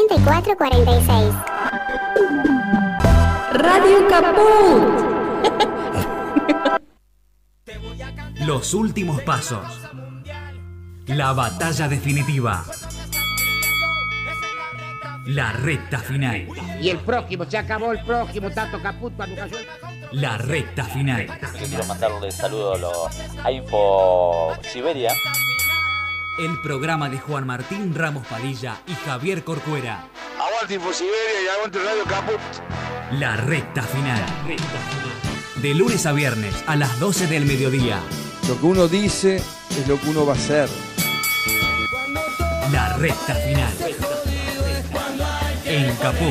8446. Radio Caput. Los últimos pasos. La batalla definitiva. La recta final. Y el próximo, se acabó el próximo, tanto Caput cuando cayó. La recta final. Quiero mandarle saludos a Info Siberia. El programa de Juan Martín Ramos Padilla y Javier Corcuera. Aguante Info Siberia y aguante Radio Caput. La recta final. De lunes a viernes a las 12 del mediodía. Lo que uno dice es lo que uno va a hacer. La recta final. En Caput.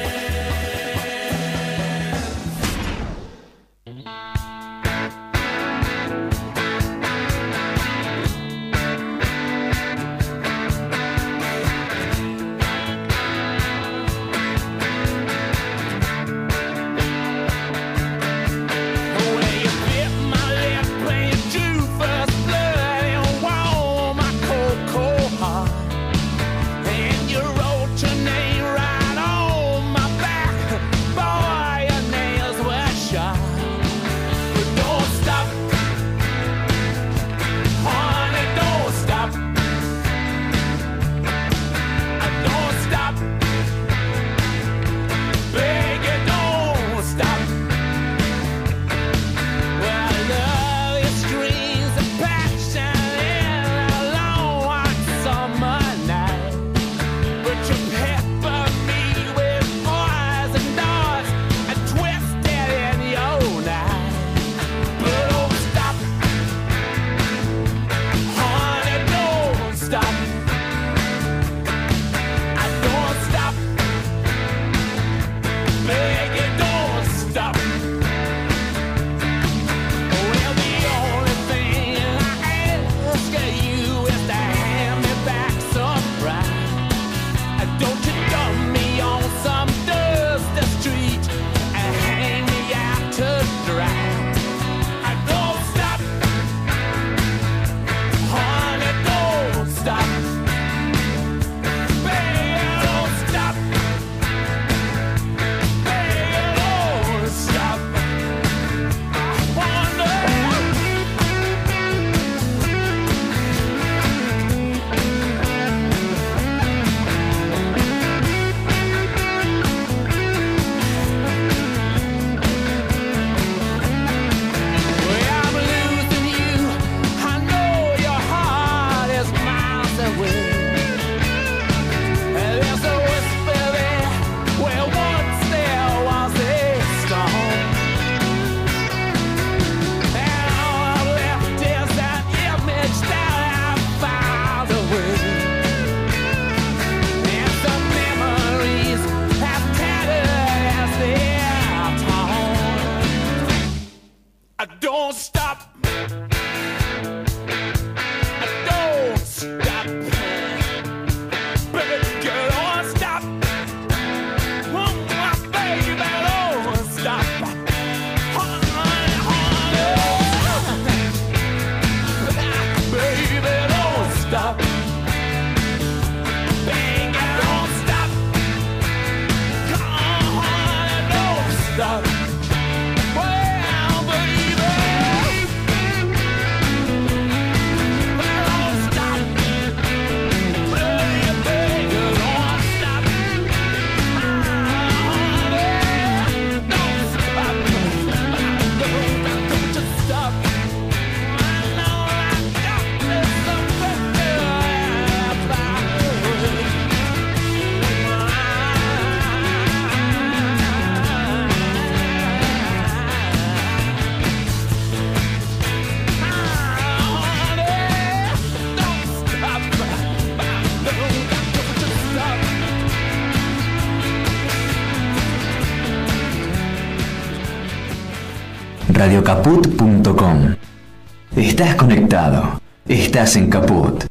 radiocaput.com. Estás conectado. Estás en Caput.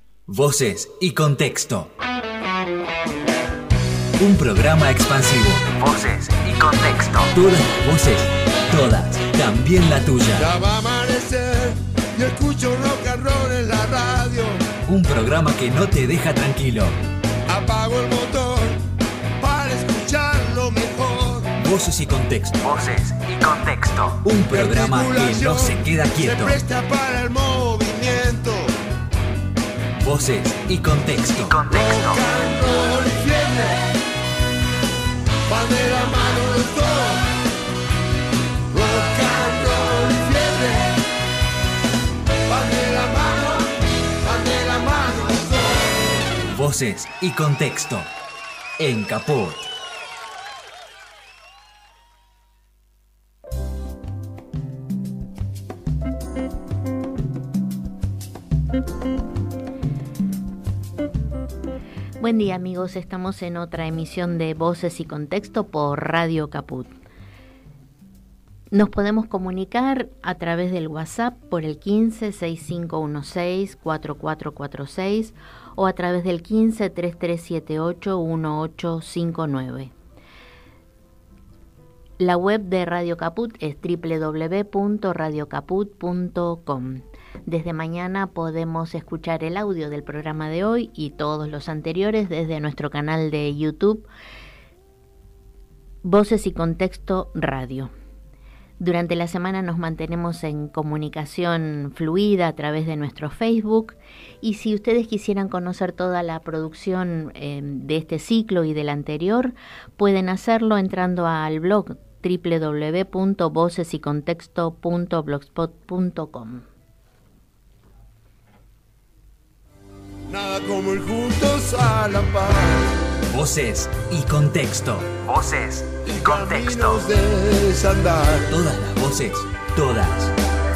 Voces y contexto. Un programa expansivo. Voces y contexto. Todas las voces, todas, también la tuya. Ya va a amanecer y escucho rock and roll en la radio. Un programa que no te deja tranquilo. Apago el motor Voces y Contexto. Voces y Contexto. Un programa que no se queda quieto. Se presta para el movimiento. Voces y Contexto. Y Contexto. Rock and roll y fiebre van de la mano de todo. Rock and roll y fiebre van de la mano de todo. Voces y Contexto. En Caput. Buen día amigos, estamos en otra emisión de Voces y Contexto por Radio Caput. Nos podemos comunicar a través del WhatsApp por el 15-6516-4446 o a través del 15-3378-1859. La web de Radio Caput es www.radiocaput.com. Desde mañana podemos escuchar el audio del programa de hoy y todos los anteriores desde nuestro canal de YouTube, Voces y Contexto Radio. Durante la semana nos mantenemos en comunicación fluida a través de nuestro Facebook, y si ustedes quisieran conocer toda la producción de este ciclo y del anterior, pueden hacerlo entrando al blog www.vocesycontexto.blogspot.com. Nada como ir juntos a la paz. Voces y Contexto. Voces y Contexto. Caminos de desandar, Todas las voces, todas.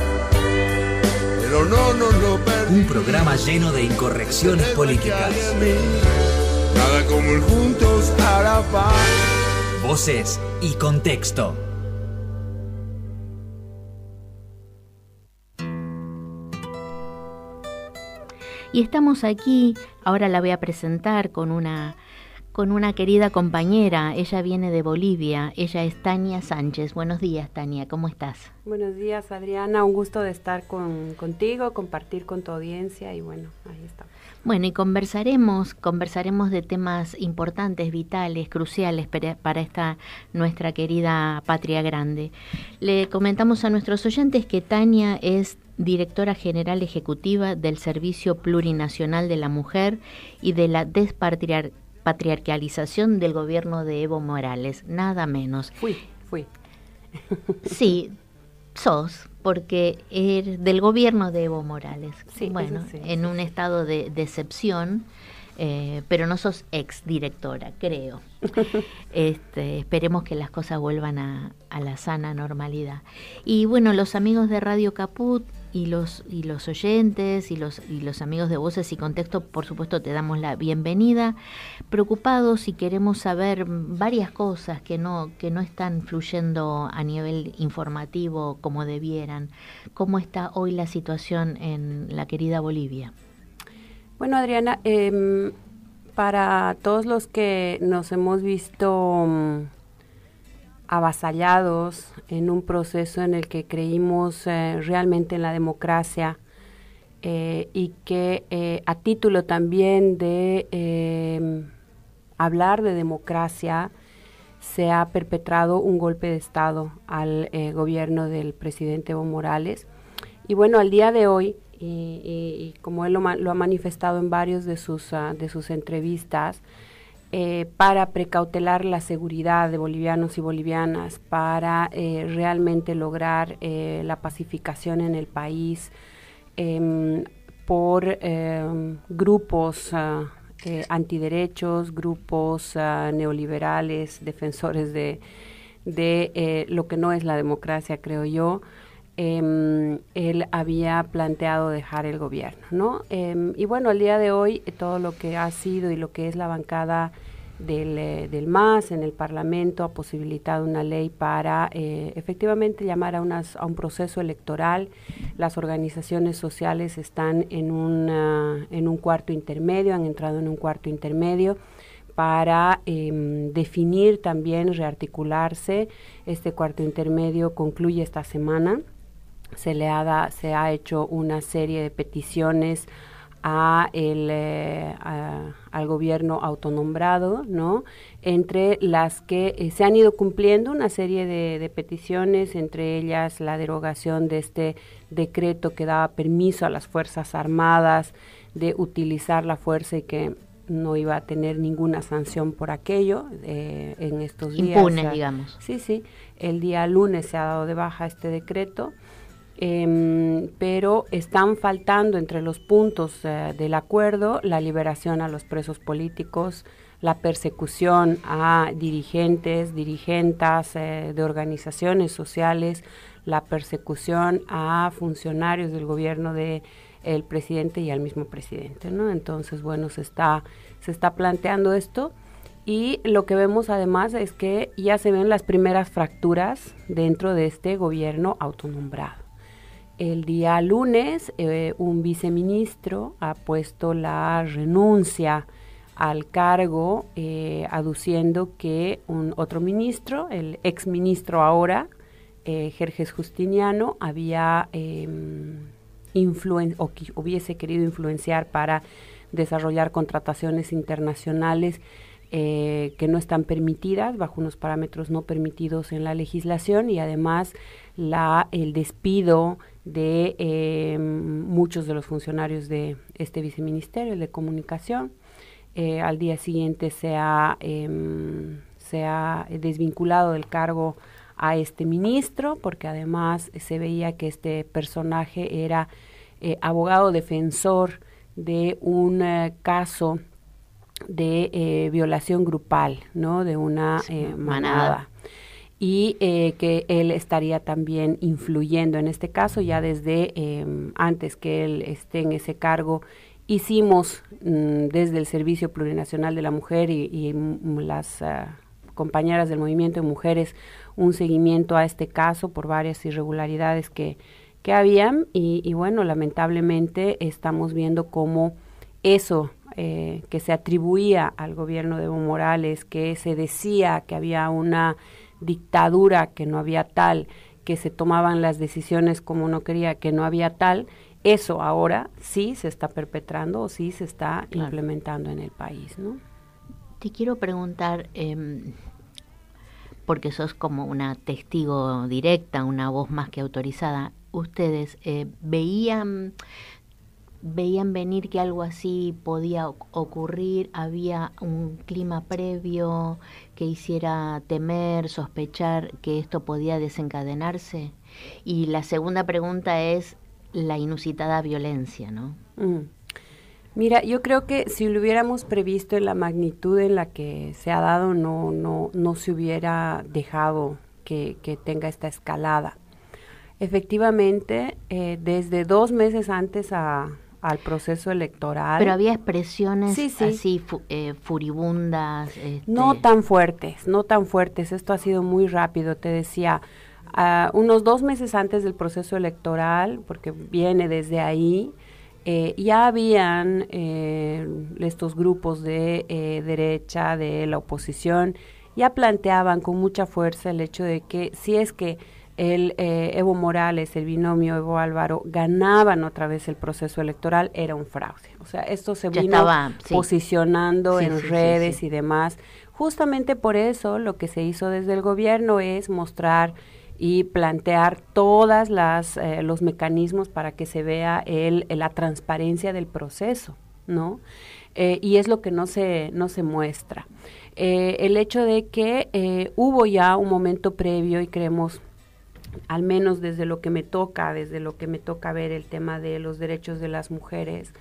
pero no perdí. Un programa lleno de incorrecciones políticas. Nada como ir juntos a la paz. Voces y Contexto. Y estamos aquí, ahora la voy a presentar con una querida compañera. Ella viene de Bolivia, ella es Tania Sánchez. Buenos días, Tania, ¿cómo estás? Buenos días, Adriana, un gusto de estar contigo, compartir con tu audiencia y bueno, ahí estamos. Bueno, y conversaremos de temas importantes, vitales, cruciales para esta nuestra querida patria grande. Le comentamos a nuestros oyentes que Tania es directora general ejecutiva del Servicio Plurinacional de la Mujer y de la despatriarcalización del gobierno de Evo Morales, nada menos. Fui. Sí, sos, porque eres del gobierno de Evo Morales. Sí, bueno, sí, en un estado de excepción, pero no sos ex directora, creo. Esperemos que las cosas vuelvan a la sana normalidad. Y bueno, los amigos de Radio Caput y los oyentes y los amigos de Voces y Contexto, por supuesto, te damos la bienvenida. Preocupados y queremos saber varias cosas que no están fluyendo a nivel informativo como debieran. ¿Cómo está hoy la situación en la querida Bolivia? Bueno, Adriana, para todos los que nos hemos visto avasallados en un proceso en el que creímos realmente en la democracia y que a título también de hablar de democracia se ha perpetrado un golpe de Estado al gobierno del presidente Evo Morales. Y bueno, al día de hoy, y como él lo ha manifestado en varios de sus entrevistas, para precautelar la seguridad de bolivianos y bolivianas, para realmente lograr la pacificación en el país por grupos antiderechos, grupos neoliberales, defensores de lo que no es la democracia, creo yo. Él había planteado dejar el gobierno, ¿no? Y bueno, al día de hoy, todo lo que ha sido y lo que es la bancada del MAS en el Parlamento ha posibilitado una ley para efectivamente llamar a un proceso electoral. Las organizaciones sociales están en un cuarto intermedio, han entrado en un cuarto intermedio para definir también, rearticularse. Este cuarto intermedio concluye esta semana. Se ha hecho una serie de peticiones al gobierno autonombrado, ¿no? Entre las que se han ido cumpliendo una serie de peticiones, entre ellas la derogación de este decreto que daba permiso a las Fuerzas Armadas de utilizar la fuerza y que no iba a tener ninguna sanción por aquello en estos días. Impune, digamos. Sí, el día lunes se ha dado de baja este decreto. Pero están faltando entre los puntos del acuerdo la liberación a los presos políticos, la persecución a dirigentas de organizaciones sociales, la persecución a funcionarios del gobierno del presidente y al mismo presidente, ¿no? Entonces, bueno, se está planteando esto. Y lo que vemos además es que ya se ven las primeras fracturas dentro de este gobierno autonombrado. El día lunes, un viceministro ha puesto la renuncia al cargo, aduciendo que otro ministro, el exministro ahora, Jerjes Justiniano, había hubiese querido influenciar para desarrollar contrataciones internacionales que no están permitidas, bajo unos parámetros no permitidos en la legislación, y además el despido de muchos de los funcionarios de este viceministerio, el de comunicación. Al día siguiente se ha desvinculado del cargo a este ministro, porque además se veía que este personaje era abogado defensor de un caso de violación grupal, ¿no? De una manada. Y que él estaría también influyendo en este caso. Ya desde antes que él esté en ese cargo, hicimos desde el Servicio Plurinacional de la Mujer y las compañeras del Movimiento de Mujeres un seguimiento a este caso por varias irregularidades que habían, y bueno, lamentablemente estamos viendo cómo eso que se atribuía al gobierno de Evo Morales, que se decía que había una dictadura, que no había tal, que se tomaban las decisiones como uno quería, que no había tal, eso ahora sí se está perpetrando o sí se está implementando en el país, ¿no? Te quiero preguntar, porque sos como una testigo directa, una voz más que autorizada, ¿ustedes veían venir que algo así podía ocurrir? ¿Había un clima previo que hiciera temer, sospechar que esto podía desencadenarse? Y la segunda pregunta es la inusitada violencia, ¿no? Mira, yo creo que si lo hubiéramos previsto en la magnitud en la que se ha dado, no se hubiera dejado que tenga esta escalada. Efectivamente, desde 2 meses antes al proceso electoral. Pero había expresiones así furibundas. No tan fuertes. Esto ha sido muy rápido, te decía. Unos 2 meses antes del proceso electoral, porque viene desde ahí, ya habían estos grupos de derecha, de la oposición, ya planteaban con mucha fuerza el hecho de que si es que Evo Morales, el binomio Evo Álvaro, ganaban otra vez el proceso electoral, era un fraude. O sea, esto se vino posicionando en redes y demás. Justamente por eso lo que se hizo desde el gobierno es mostrar y plantear todas los mecanismos para que se vea la transparencia del proceso, ¿no? Y es lo que no se muestra. El hecho de que hubo ya un momento previo, y creemos, al menos desde lo que me toca ver el tema de los derechos de las mujeres,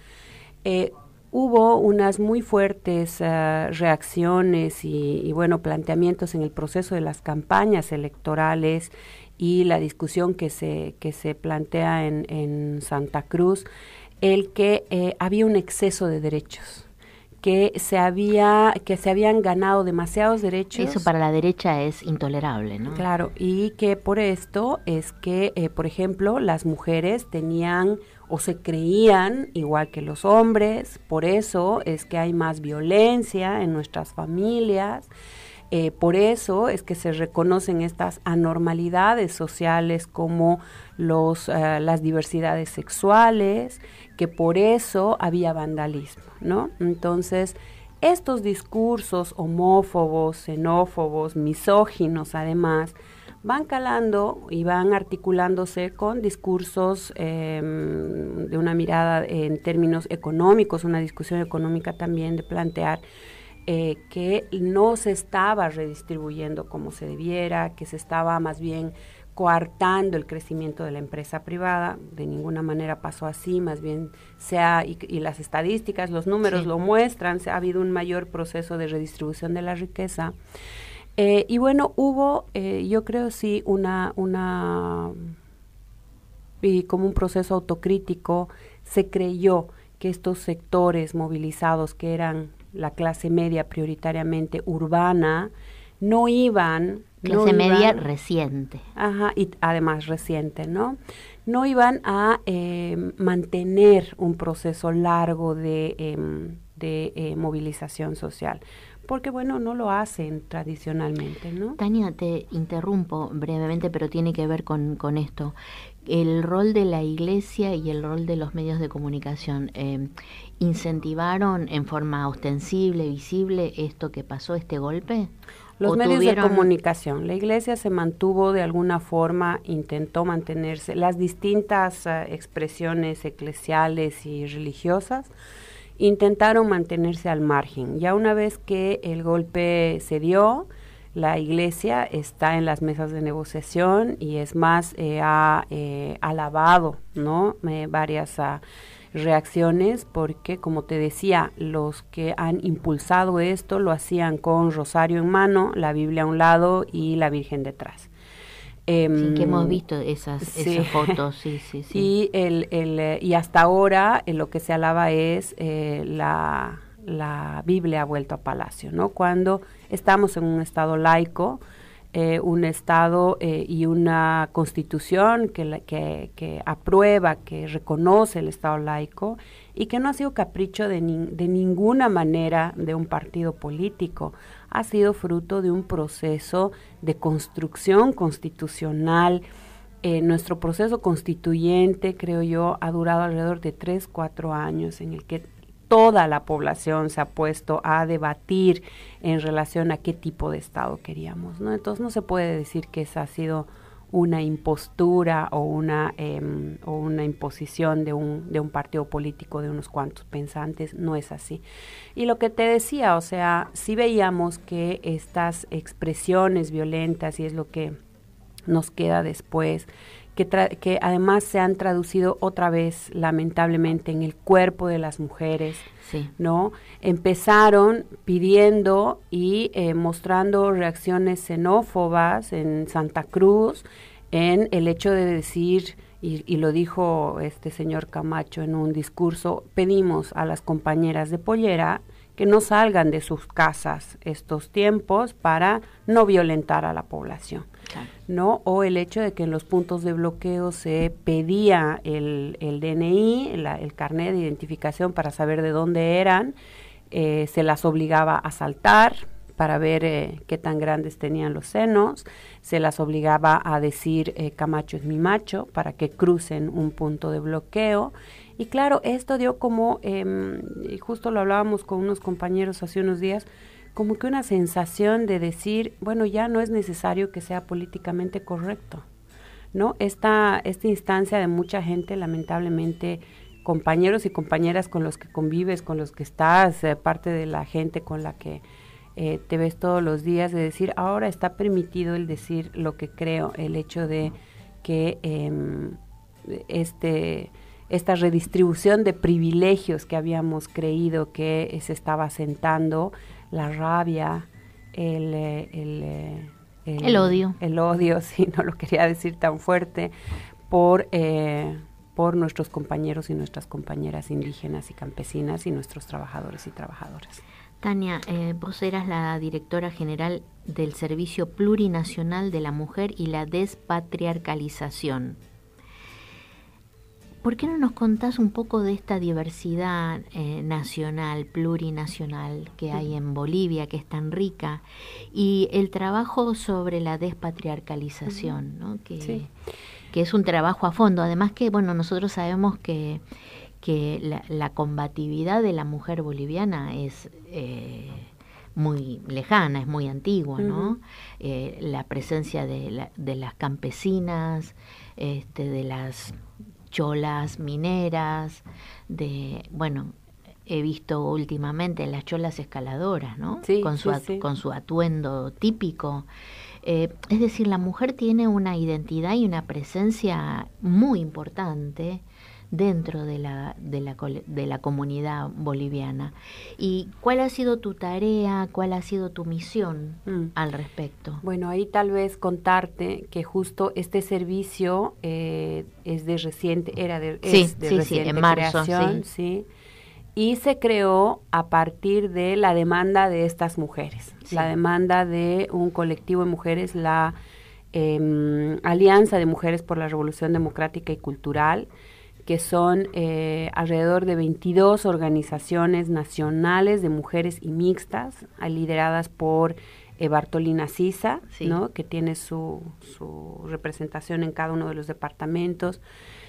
hubo unas muy fuertes reacciones y bueno, planteamientos en el proceso de las campañas electorales y la discusión que se plantea en Santa Cruz, el que había un exceso de derechos, que se habían ganado demasiados derechos. Eso para la derecha es intolerable, ¿no? Claro, y que por esto es que, por ejemplo, las mujeres tenían o se creían igual que los hombres, por eso es que hay más violencia en nuestras familias, Por eso es que se reconocen estas anormalidades sociales como las diversidades sexuales, que por eso había vandalismo, ¿no? Entonces, estos discursos homófobos, xenófobos, misóginos, además, van calando y van articulándose con discursos de una mirada en términos económicos, una discusión económica también de plantear que no se estaba redistribuyendo como se debiera, que se estaba más bien coartando el crecimiento de la empresa privada. De ninguna manera pasó así, más bien y las estadísticas, los números lo muestran, ha habido un mayor proceso de redistribución de la riqueza. Y bueno, hubo, yo creo sí, y como un proceso autocrítico, se creyó que estos sectores movilizados, que eran la clase media prioritariamente urbana, no iban... Clase media reciente. Ajá, y además reciente, ¿no? No iban a mantener un proceso largo de movilización social, porque bueno, no lo hacen tradicionalmente, ¿no? Tania, te interrumpo brevemente, pero tiene que ver con esto. El rol de la Iglesia y el rol de los medios de comunicación, ¿incentivaron en forma ostensible, visible esto que pasó, este golpe? Los medios de comunicación, la Iglesia se mantuvo de alguna forma, intentó mantenerse, las distintas expresiones eclesiales y religiosas intentaron mantenerse al margen. Ya una vez que el golpe se dio, la Iglesia está en las mesas de negociación y es más, ha alabado, ¿no? Varias reacciones, porque como te decía, los que han impulsado esto lo hacían con rosario en mano, la Biblia a un lado y la Virgen detrás. Sí, que hemos visto esas fotos, sí. Y hasta ahora lo que se alaba es la Biblia ha vuelto a palacio, ¿no? Cuando estamos en un estado laico, un estado y una constitución que aprueba, que reconoce el estado laico y que no ha sido capricho de ninguna manera de un partido político, ha sido fruto de un proceso de construcción constitucional. Nuestro proceso constituyente, creo yo, ha durado alrededor de 3-4 años, en el que toda la población se ha puesto a debatir en relación a qué tipo de Estado queríamos, ¿no? Entonces no se puede decir que esa ha sido una impostura o una imposición de un partido político, de unos cuantos pensantes, no es así. Y lo que te decía, o sea, sí veíamos que estas expresiones violentas, y es lo que nos queda después, que además se han traducido otra vez, lamentablemente, en el cuerpo de las mujeres, ¿no? Empezaron pidiendo y mostrando reacciones xenófobas en Santa Cruz, en el hecho de decir, y lo dijo este señor Camacho en un discurso, pedimos a las compañeras de pollera que no salgan de sus casas estos tiempos para no violentar a la población, ¿no? O el hecho de que en los puntos de bloqueo se pedía el DNI, el carnet de identificación para saber de dónde eran, se las obligaba a saltar para ver qué tan grandes tenían los senos, se las obligaba a decir Camacho es mi macho para que crucen un punto de bloqueo. Y claro, esto dio como, y justo lo hablábamos con unos compañeros hace unos días, como que una sensación de decir, bueno, ya no es necesario que sea políticamente correcto, ¿no? Esta instancia de mucha gente, lamentablemente, compañeros y compañeras con los que convives, con los que estás, parte de la gente con la que te ves todos los días, de decir, ahora está permitido el decir lo que creo, el hecho de que esta redistribución de privilegios que habíamos creído que se estaba asentando, la rabia, el odio, sí, no lo quería decir tan fuerte, por nuestros compañeros y nuestras compañeras indígenas y campesinas y nuestros trabajadores y trabajadoras. Tania, vos eras la directora general del Servicio Plurinacional de la Mujer y la Despatriarcalización. ¿por qué no nos contás un poco de esta diversidad nacional, plurinacional que hay en Bolivia, que es tan rica, y el trabajo sobre la despatriarcalización, ¿no? que es un trabajo a fondo? Además que, bueno, nosotros sabemos que la combatividad de la mujer boliviana es muy lejana, es muy antigua, ¿no? La presencia de las campesinas, de las cholas mineras, he visto últimamente las cholas escaladoras, ¿no? Sí, con su atuendo típico. Es decir, la mujer tiene una identidad y una presencia muy importante dentro de la comunidad boliviana. ¿Y cuál ha sido tu tarea, cuál ha sido tu misión al respecto? Bueno, ahí tal vez contarte que justo este servicio es de reciente, reciente en marzo, creación, sí. Y se creó a partir de la demanda de estas mujeres, la demanda de un colectivo de mujeres, la Alianza de Mujeres por la Revolución Democrática y Cultural, que son alrededor de 22 organizaciones nacionales de mujeres y mixtas, lideradas por Bartolina Sisa, ¿no? Que tiene su representación en cada uno de los departamentos,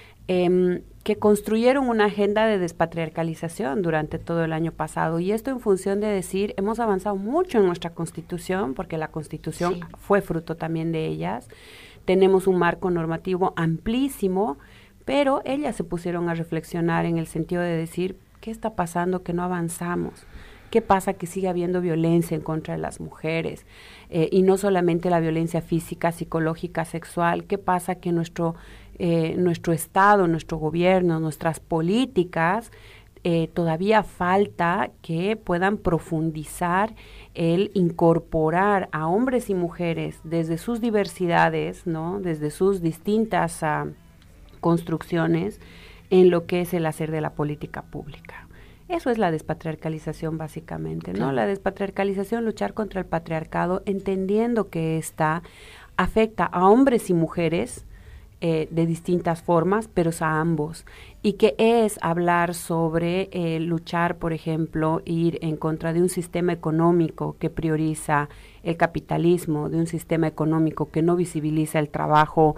que construyeron una agenda de despatriarcalización durante todo el año pasado. Y esto en función de decir, hemos avanzado mucho en nuestra Constitución, porque la Constitución fue fruto también de ellas. Tenemos un marco normativo amplísimo, pero ellas se pusieron a reflexionar en el sentido de decir, ¿qué está pasando que no avanzamos? ¿Qué pasa que sigue habiendo violencia en contra de las mujeres? Y no solamente la violencia física, psicológica, sexual. ¿Qué pasa que nuestro Estado, nuestro gobierno, nuestras políticas, todavía falta que puedan profundizar el incorporar a hombres y mujeres desde sus diversidades, ¿no? Desde sus distintas construcciones en lo que es el hacer de la política pública? Eso es la despatriarcalización básicamente, ¿no? La despatriarcalización, luchar contra el patriarcado, entendiendo que esta afecta a hombres y mujeres de distintas formas, pero a ambos, y que es hablar sobre luchar, por ejemplo, ir en contra de un sistema económico que prioriza el capitalismo, de un sistema económico que no visibiliza el trabajo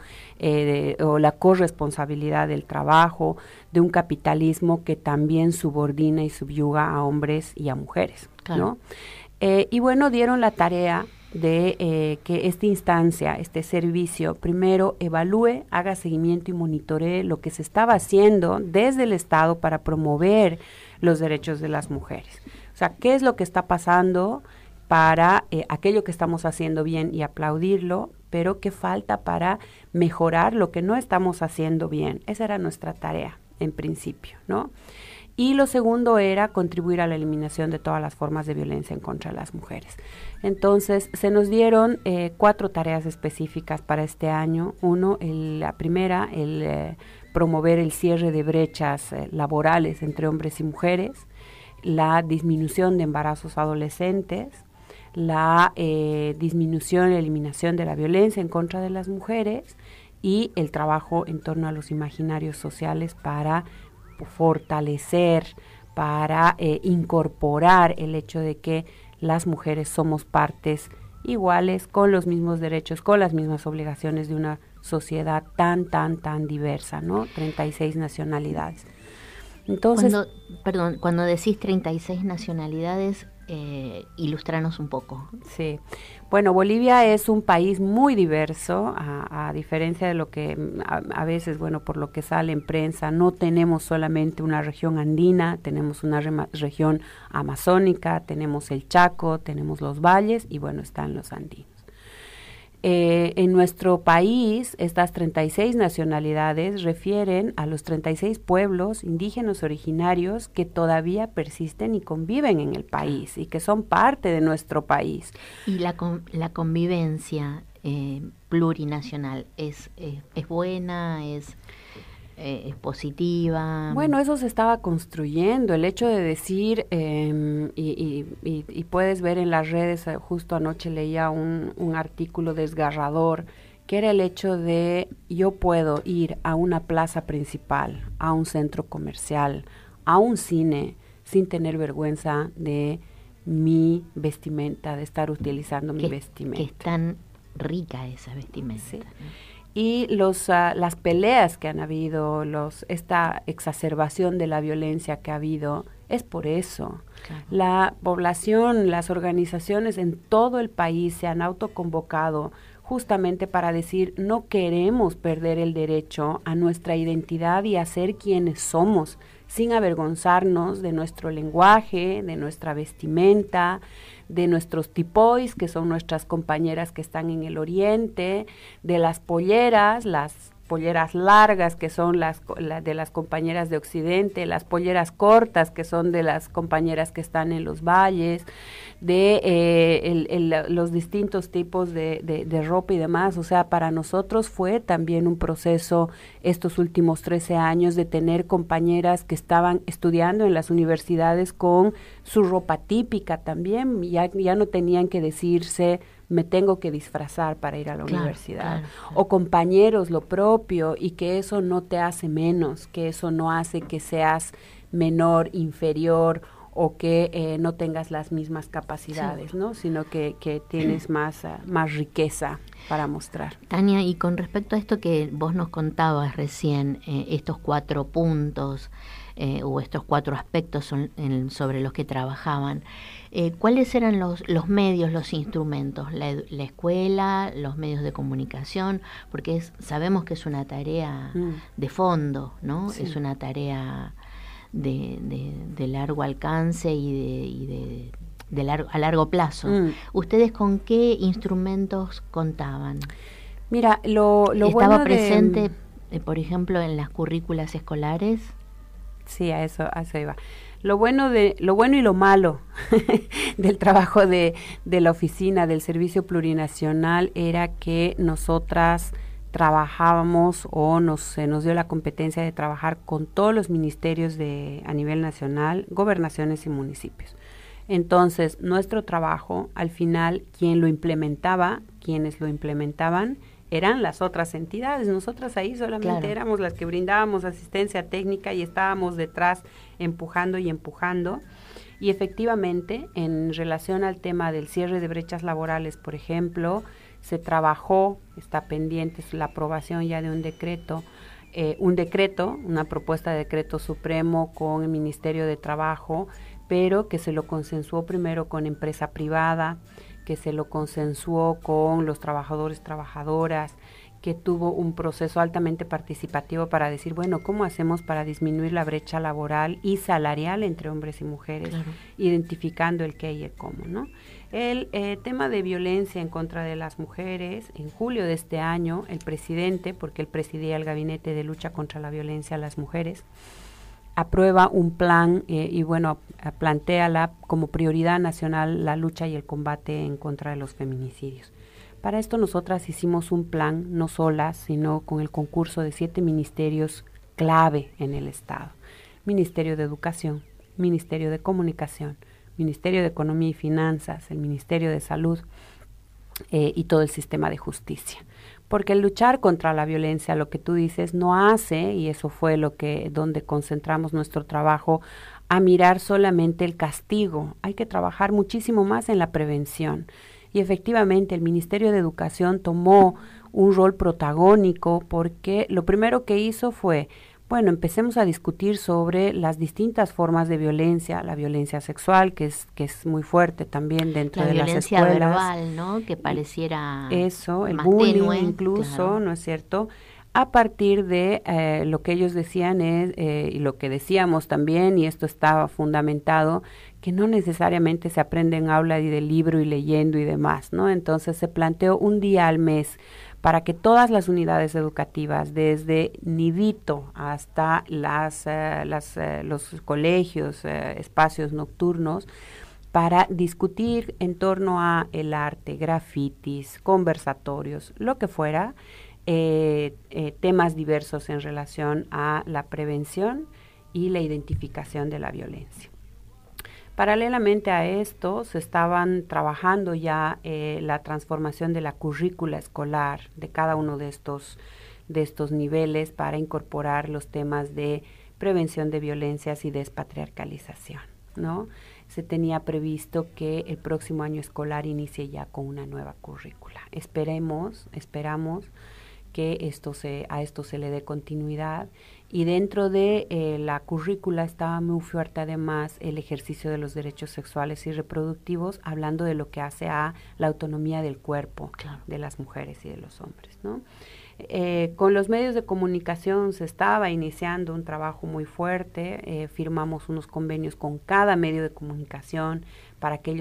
o la corresponsabilidad del trabajo, de un capitalismo que también subordina y subyuga a hombres y a mujeres, ¿no? Y bueno, dieron la tarea de que esta instancia, este servicio, primero evalúe, haga seguimiento y monitoree lo que se estaba haciendo desde el Estado para promover los derechos de las mujeres. O sea, ¿qué es lo que está pasando para aquello que estamos haciendo bien y aplaudirlo, pero qué falta para mejorar lo que no estamos haciendo bien? Esa era nuestra tarea, en principio, ¿no? Y lo segundo era contribuir a la eliminación de todas las formas de violencia en contra de las mujeres. Entonces, se nos dieron 4 tareas específicas para este año. La primera, promover el cierre de brechas laborales entre hombres y mujeres, la disminución de embarazos adolescentes, la disminución y eliminación de la violencia en contra de las mujeres y el trabajo en torno a los imaginarios sociales para fortalecer, para incorporar el hecho de que las mujeres somos partes iguales, con los mismos derechos, con las mismas obligaciones de una sociedad tan diversa, ¿no? 36 nacionalidades. Entonces, cuando decís 36 nacionalidades, ilústranos un poco. Sí, bueno, Bolivia es un país muy diverso, a diferencia de lo que a veces, bueno, por lo que sale en prensa, no tenemos solamente una región andina, tenemos una región amazónica, tenemos el Chaco, tenemos los valles y bueno, están los andinos. En nuestro país, estas 36 nacionalidades refieren a los 36 pueblos indígenas originarios que todavía persisten y conviven en el país y que son parte de nuestro país. Y la convivencia plurinacional es buena, es positiva. Bueno, eso se estaba construyendo, el hecho de decir, y puedes ver en las redes, justo anoche leía un artículo desgarrador que era el hecho de yo puedo ir a una plaza principal, a un centro comercial, a un cine, sin tener vergüenza de mi vestimenta, de estar utilizando mi vestimenta. Que es tan rica esa vestimenta. Sí. Y las peleas que han habido, esta exacerbación de la violencia que ha habido, es por eso. Claro. La población, las organizaciones en todo el país se han autoconvocado justamente para decir, no queremos perder el derecho a nuestra identidad y a ser quienes somos, sin avergonzarnos de nuestro lenguaje, de nuestra vestimenta, de nuestros tipois, que son nuestras compañeras que están en el oriente, de las polleras largas, que son de las compañeras de occidente, las polleras cortas, que son de las compañeras que están en los valles, de los distintos tipos de ropa y demás. O sea, para nosotros fue también un proceso estos últimos 13 años de tener compañeras que estaban estudiando en las universidades con su ropa típica también, ya no tenían que decirse me tengo que disfrazar para ir a la universidad, claro. O compañeros lo propio, y que eso no te hace menos, que eso no hace que seas menor, inferior, o que no tengas las mismas capacidades, sí. ¿no? Sino que tienes más riqueza para mostrar. Tania, y con respecto a esto que vos nos contabas recién, estos 4 puntos o estos 4 aspectos sobre los que trabajaban, ¿cuáles eran los medios, los instrumentos? La escuela, los medios de comunicación, porque sabemos que es una tarea de fondo, ¿no? Sí. Es una tarea de largo alcance y a largo plazo. ¿Ustedes con qué instrumentos contaban? Mira, lo ¿Estaba bueno presente, por ejemplo, en las currículas escolares? Sí, a eso iba. Lo bueno y lo malo del trabajo de la oficina del Servicio Plurinacional era que nosotras trabajábamos se nos dio la competencia de trabajar con todos los ministerios a nivel nacional, gobernaciones y municipios. Entonces, nuestro trabajo, al final, quienes lo implementaban, eran las otras entidades. Nosotras ahí solamente éramos las que brindábamos asistencia técnica y estábamos detrás empujando. Y efectivamente, en relación al tema del cierre de brechas laborales, por ejemplo, se trabajó, está pendiente la aprobación ya de un decreto, una propuesta de decreto supremo con el Ministerio de Trabajo, pero que se lo consensuó primero con empresa privada, que se lo consensuó con los trabajadores, trabajadoras, que tuvo un proceso altamente participativo para decir, bueno, ¿cómo hacemos para disminuir la brecha laboral y salarial entre hombres y mujeres? Claro. Identificando el qué y el cómo, ¿no? El tema de violencia en contra de las mujeres, en julio de este año, el presidente, porque él presidía el Gabinete de Lucha contra la Violencia a las Mujeres, aprueba un plan plantea como prioridad nacional la lucha y el combate en contra de los feminicidios. Para esto nosotras hicimos un plan, no solas, sino con el concurso de 7 ministerios clave en el Estado. Ministerio de Educación, Ministerio de Comunicación, Ministerio de Economía y Finanzas, el Ministerio de Salud y todo el sistema de justicia. Porque el luchar contra la violencia, lo que tú dices, no hace, y eso fue donde concentramos nuestro trabajo, a mirar solamente el castigo. Hay que trabajar muchísimo más en la prevención. Y efectivamente el Ministerio de Educación tomó un rol protagónico porque lo primero que hizo fue, empecemos a discutir sobre las distintas formas de violencia, la violencia sexual, que es muy fuerte también dentro de las escuelas. La violencia verbal, ¿no? Que pareciera eso, el más bullying tenue, incluso, claro. ¿no es cierto? A partir de lo que ellos decían y lo que decíamos también, y esto estaba fundamentado, que no necesariamente se aprende en aula y de libro y leyendo y demás, ¿no? Entonces se planteó un día al mes para que todas las unidades educativas, desde nidito hasta los colegios, espacios nocturnos, para discutir en torno a el arte, grafitis, conversatorios, lo que fuera, temas diversos en relación a la prevención y la identificación de la violencia. Paralelamente a esto, se estaban trabajando ya la transformación de la currícula escolar de cada uno de estos niveles para incorporar los temas de prevención de violencias y despatriarcalización, ¿no? Se tenía previsto que el próximo año escolar inicie ya con una nueva currícula. Esperamos que a esto se le dé continuidad, y dentro de la currícula estaba muy fuerte además el ejercicio de los derechos sexuales y reproductivos, hablando de lo que hace a la autonomía del cuerpo, claro, de las mujeres y de los hombres, ¿no? Con los medios de comunicación se estaba iniciando un trabajo muy fuerte, firmamos unos convenios con cada medio de comunicación para que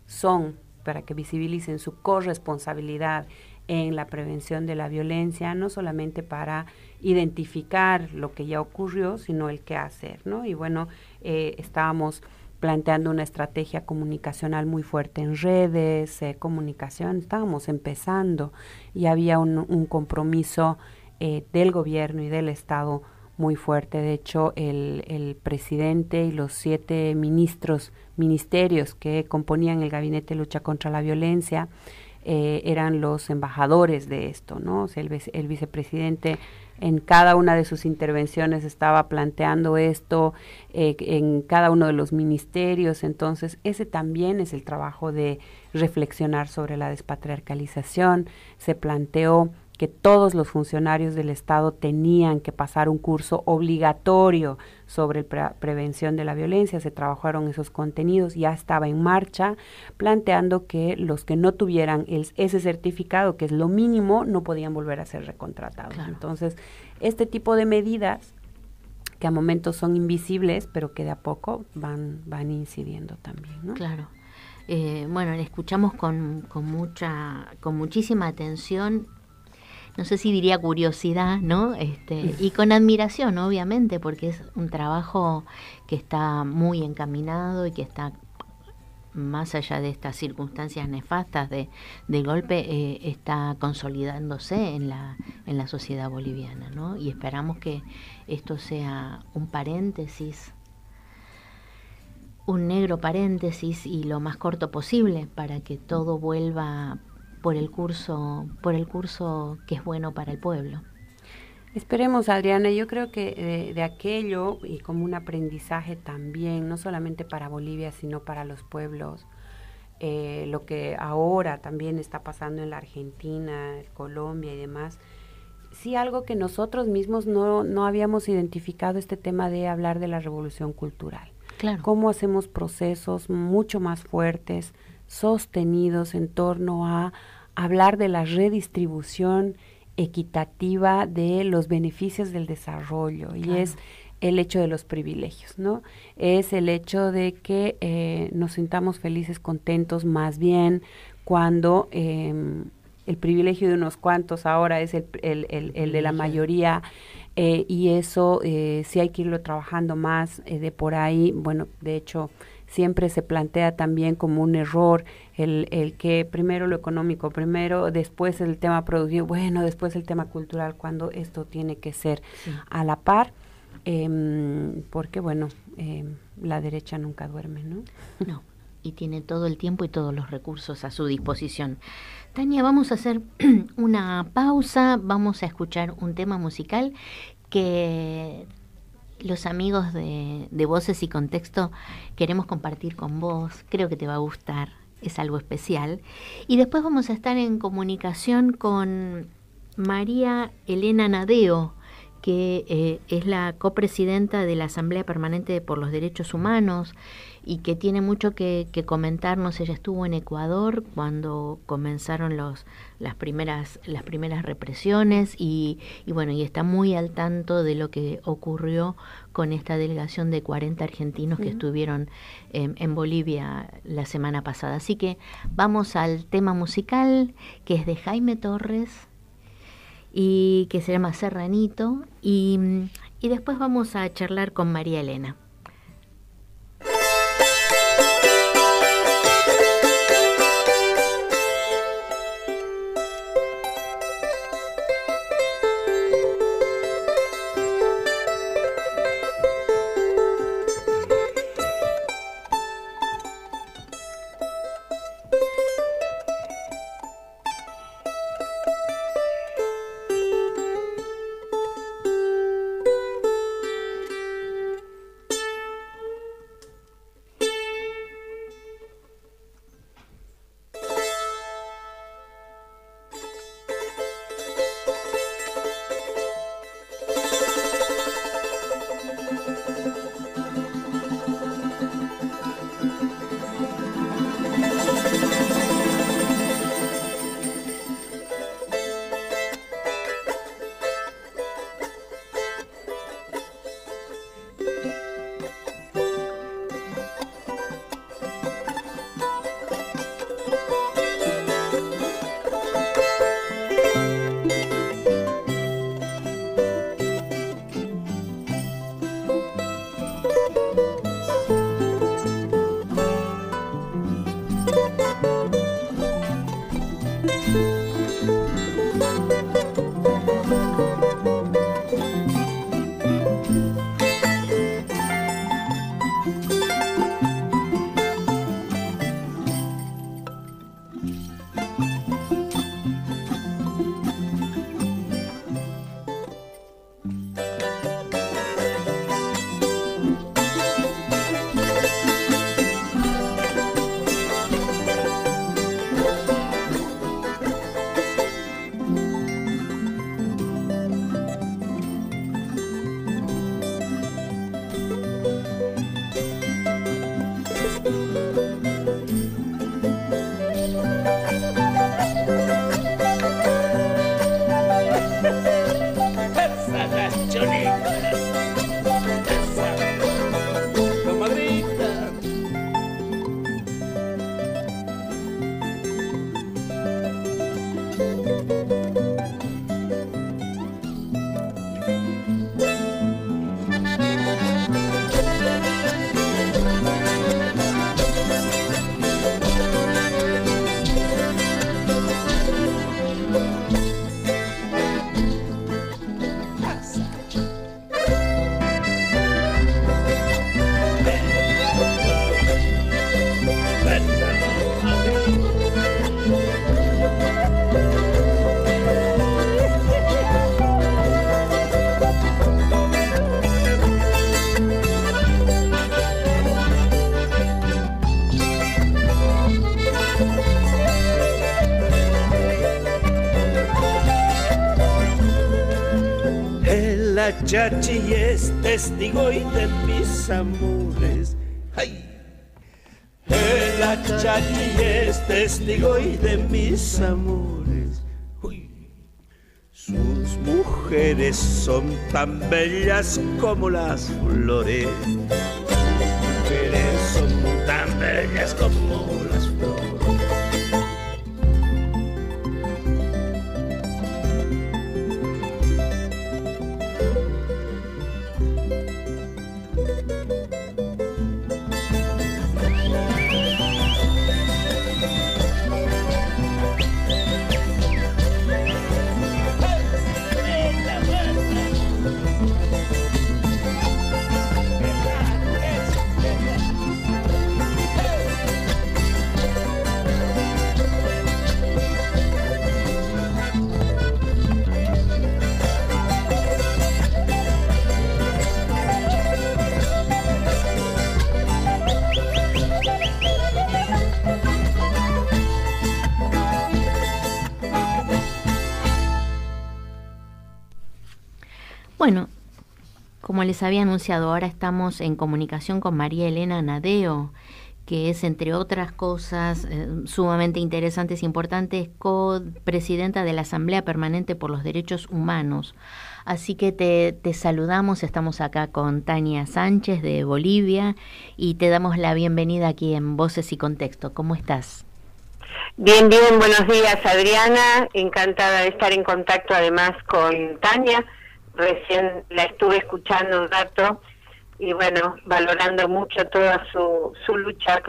visibilicen su corresponsabilidad en la prevención de la violencia, no solamente para identificar lo que ya ocurrió, sino el qué hacer, ¿no? Y bueno, estábamos planteando una estrategia comunicacional muy fuerte en redes, comunicación, estábamos empezando y había un compromiso del gobierno y del Estado muy fuerte. De hecho, el presidente y los 7 ministerios que componían el Gabinete de Lucha contra la Violencia eran los embajadores de esto, ¿no? O sea, el vicepresidente en cada una de sus intervenciones estaba planteando esto, en cada uno de los ministerios. Entonces, ese también es el trabajo de reflexionar sobre la despatriarcalización. Se planteó que todos los funcionarios del Estado tenían que pasar un curso obligatorio sobre prevención de la violencia. Se trabajaron esos contenidos, ya estaba en marcha, planteando que los que no tuvieran ese certificado, que es lo mínimo, no podían volver a ser recontratados. Claro. Entonces, este tipo de medidas, que a momentos son invisibles, pero que de a poco van incidiendo también, ¿no? Claro. Bueno, le escuchamos con muchísima atención. No sé si diría curiosidad, ¿no? Y con admiración, obviamente, porque es un trabajo que está muy encaminado y que está más allá de estas circunstancias nefastas de golpe, está consolidándose en la sociedad boliviana, ¿no? Y esperamos que esto sea un paréntesis, un negro paréntesis, y lo más corto posible, para que todo vuelva por el curso que es bueno para el pueblo. Esperemos, Adriana. Yo creo que de aquello, y como un aprendizaje también, no solamente para Bolivia, sino para los pueblos, lo que ahora también está pasando en la Argentina, Colombia y demás, sí, algo que nosotros mismos no habíamos identificado, este tema de hablar de la revolución cultural. Claro. Cómo hacemos procesos mucho más fuertes, sostenidos en torno a hablar de la redistribución equitativa de los beneficios del desarrollo. Claro. Y es el hecho de los privilegios, ¿no? Es el hecho de que nos sintamos felices, contentos, más bien cuando el privilegio de unos cuantos ahora es el de la mayoría, y eso sí hay que irlo trabajando más de por ahí. Bueno, de hecho, siempre se plantea también como un error el que primero lo económico, después el tema productivo, bueno, después el tema cultural, cuando esto tiene que ser a la par, porque bueno, la derecha nunca duerme, ¿no? No, y tiene todo el tiempo y todos los recursos a su disposición. Tania, vamos a hacer una pausa, vamos a escuchar un tema musical que los amigos de Voces y Contexto queremos compartir con vos. Creo que te va a gustar, es algo especial. Y después vamos a estar en comunicación con María Elena Nadeo, que es la copresidenta de la Asamblea Permanente por los Derechos Humanos y que tiene mucho que comentarnos. Ella estuvo en Ecuador cuando comenzaron las primeras represiones y bueno, y está muy al tanto de lo que ocurrió con esta delegación de 40 argentinos que estuvieron en Bolivia la semana pasada. Así que vamos al tema musical, que es de Jaime Torres y que se llama Serranito, y después vamos a charlar con María Elena. Chachi es testigo y de mis amores. ¡Ay! La Chachi es testigo y de mis amores. ¡Uy! Sus mujeres son tan bellas como las flores. Mujeres son tan bellas como las flores. Bueno, como les había anunciado, ahora estamos en comunicación con María Elena Nadeo, que es, entre otras cosas sumamente interesantes e importantes, co-presidenta de la Asamblea Permanente por los Derechos Humanos. Así que te saludamos, estamos acá con Tania Sánchez de Bolivia y te damos la bienvenida aquí en Voces y Contexto. ¿Cómo estás? Bien, buenos días, Adriana, encantada de estar en contacto además con Tania. Recién la estuve escuchando un rato y bueno, valorando mucho toda su lucha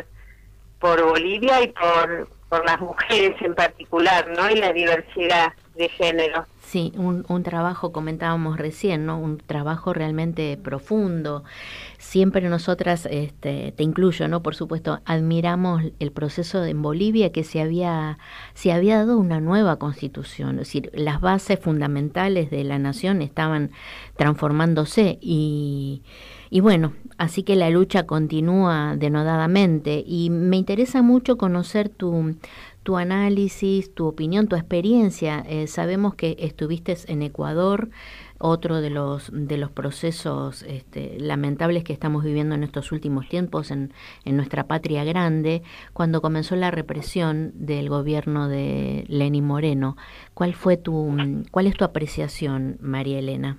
por Bolivia y por las mujeres en particular, ¿no? Y la diversidad de género. Sí, un trabajo, comentábamos recién, ¿no? Un trabajo realmente profundo. Siempre nosotras, te incluyo, ¿no? Por supuesto, admiramos el proceso en Bolivia, que se había dado una nueva constitución, es decir, las bases fundamentales de la nación estaban transformándose y bueno, así que la lucha continúa denodadamente y me interesa mucho conocer tu análisis, tu opinión, tu experiencia. Sabemos que estuviste en Ecuador, otro de los procesos lamentables que estamos viviendo en estos últimos tiempos en nuestra patria grande, cuando comenzó la represión del gobierno de Lenín Moreno. ¿Cuál es tu apreciación, María Elena?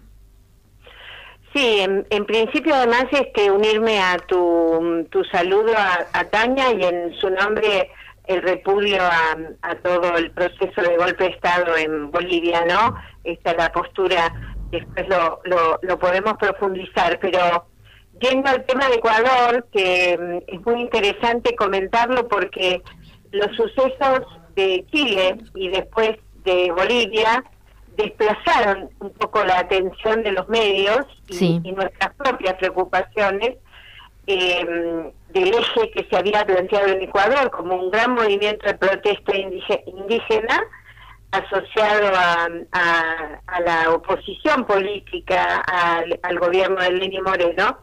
Sí, en principio además unirme a tu saludo a Tania y en su nombre el repudio a todo el proceso de golpe de Estado en Bolivia, ¿no? Esta es la postura, después lo podemos profundizar, pero yendo al tema de Ecuador, que es muy interesante comentarlo porque los sucesos de Chile y después de Bolivia desplazaron un poco la atención de los medios y nuestras propias preocupaciones del eje que se había planteado en Ecuador como un gran movimiento de protesta indígena asociado a la oposición política al gobierno de Lenín Moreno,